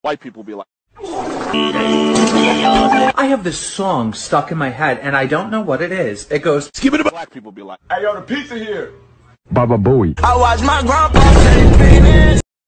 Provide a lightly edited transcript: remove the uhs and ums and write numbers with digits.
White people be like, I have this song stuck in my head, and I don't know what it is. It goes, skip it. Black people be like, hey, yo, the pizza here. Baba Booey. I watch my grandpa take penis.